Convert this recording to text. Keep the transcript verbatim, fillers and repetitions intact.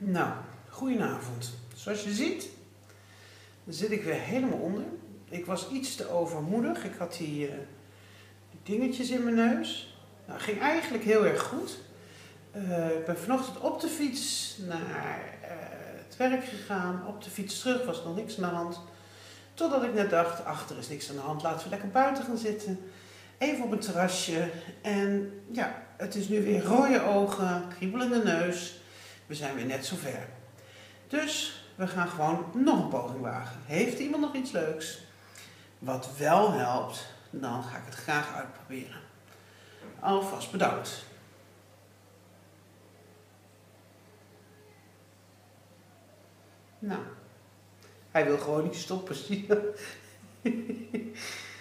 Nou, goedenavond. Zoals je ziet, dan zit ik weer helemaal onder. Ik was iets te overmoedig. Ik had die, uh, die dingetjes in mijn neus. Nou, het ging eigenlijk heel erg goed. Uh, ik ben vanochtend op de fiets naar uh, het werk gegaan. Op de fiets terug was nog niks aan de hand. Totdat ik net dacht, ach, er is niks aan de hand. Laten we lekker buiten gaan zitten. Even op een terrasje. En ja, het is nu weer rode ogen, kriebelende neus. We zijn weer net zover. Dus we gaan gewoon nog een poging wagen. Heeft iemand nog iets leuks? Wat wel helpt, dan ga ik het graag uitproberen. Alvast bedankt. Nou, hij wil gewoon niet stoppen, zie je.